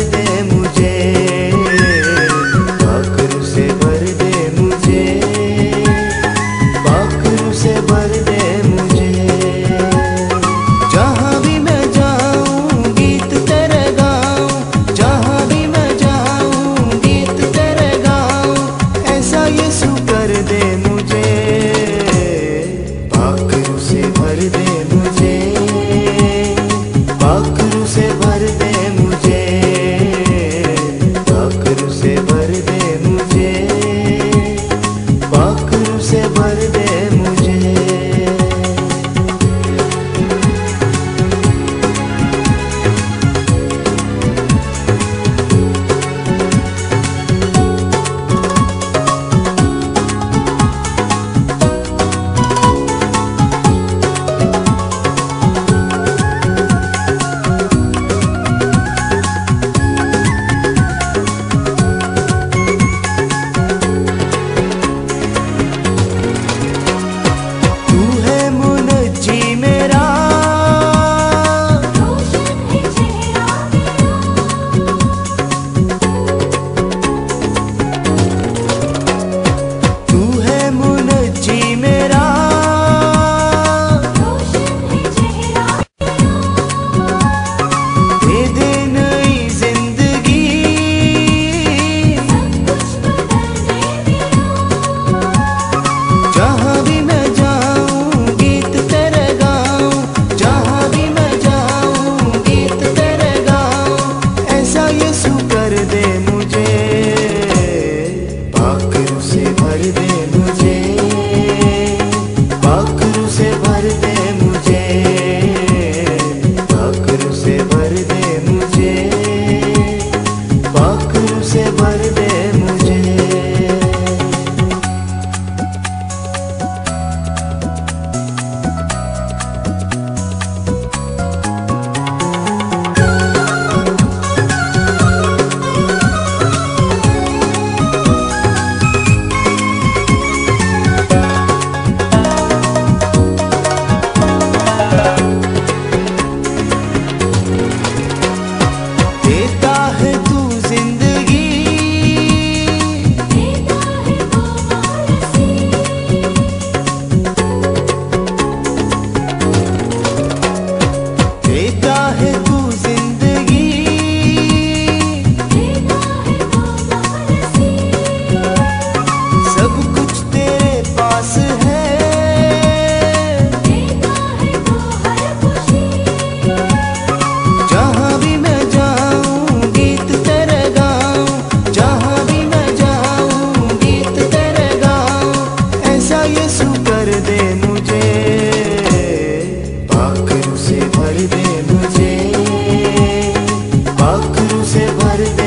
दे मुझे, पाखरू से भर दे मुझे, पाखरू से भर दे मुझे। जहाँ भी मैं जाऊँ गीत तेरे गाऊँ, जहाँ भी मैं जाऊँ गीत तेरे गाऊँ, ऐसा यीशु कर दे मुझे, पाखरू से भर दे मुझे, पाखरू से भर दे मुझे, पाखरू से भर दे मुझे, पाखरू से भर दे मुझे। भर दे मुझे, पाखरू से भर दे।